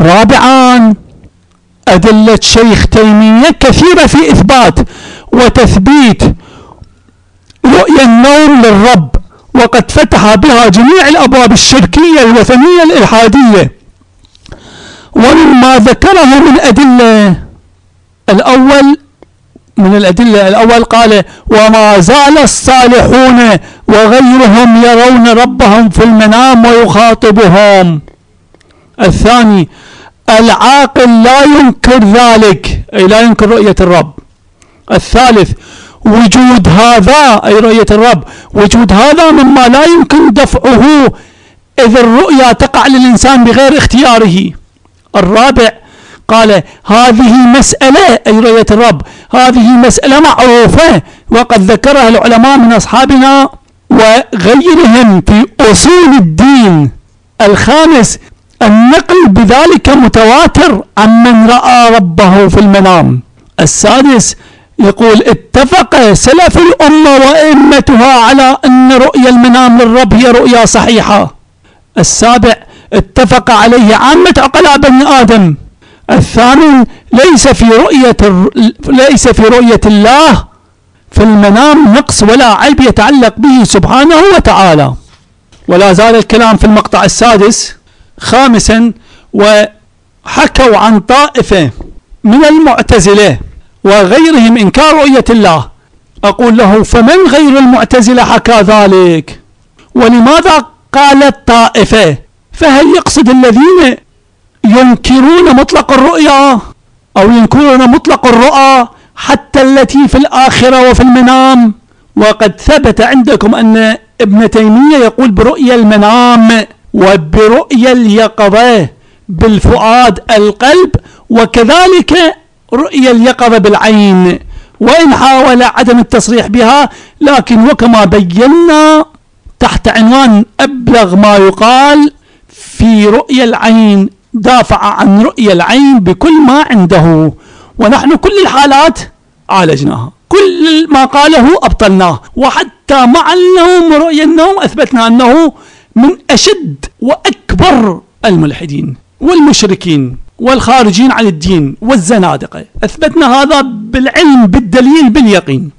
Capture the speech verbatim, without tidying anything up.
رابعا أدلة شيخ تيمية كثيرة في إثبات وتثبيت رؤيا النوم للرب، وقد فتح بها جميع الأبواب الشركية الوثنية الإلحادية. ومما ذكره من أدلة الأول من الأدلة الأول قال: وما زال الصالحون وغيرهم يرون ربهم في المنام ويخاطبهم. الثاني: العاقل لا ينكر ذلك، أي لا ينكر رؤية الرب. الثالث: وجود هذا، أي رؤية الرب، وجود هذا مما لا يمكن دفعه إذ الرؤيا تقع للإنسان بغير اختياره. الرابع قال: هذه مسألة، أي رؤية الرب، هذه مسألة معروفة وقد ذكرها العلماء من أصحابنا وغيرهم في أصول الدين. الخامس: النقل بذلك متواتر عمن رأى ربه في المنام. السادس يقول: اتفق سلف الأمة وأئمتها على أن رؤيا المنام للرب هي رؤيا صحيحة. السابع: اتفق عليه عامة عقلاء بني آدم. الثامن: ليس في رؤية ليس في رؤية الله في المنام نقص ولا عيب يتعلق به سبحانه وتعالى. ولا زال الكلام في المقطع السادس. خامسا: وحكوا عن طائفة من المعتزلة وغيرهم إنكار رؤية الله. أقول له: فمن غير المعتزلة حكى ذلك؟ ولماذا قال الطائفة؟ فهل يقصد الذين ينكرون مطلق الرؤيا أو ينكرون مطلق الرؤى حتى التي في الآخرة وفي المنام؟ وقد ثبت عندكم أن ابن تيمية يقول برؤيا المنام وبرؤيا اليقظة بالفؤاد القلب، وكذلك رؤيا اليقظة بالعين، وإن حاول عدم التصريح بها، لكن وكما بينا تحت عنوان أبلغ ما يقال في رؤيا العين دافع عن رؤيا العين بكل ما عنده، ونحن كل الحالات عالجناها، كل ما قاله أبطلناه، وحتى مع النوم ورؤيا النوم أثبتنا أنه من أشد وأكبر الملحدين والمشركين والخارجين عن الدين والزنادقة. أثبتنا هذا بالعلم بالدليل باليقين.